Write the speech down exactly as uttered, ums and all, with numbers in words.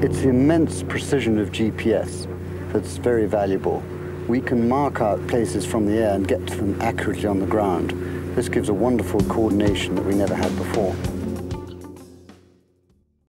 It's the immense precision of G P S that's very valuable. We can mark out places from the air and get to them accurately on the ground. This gives a wonderful coordination that we never had before.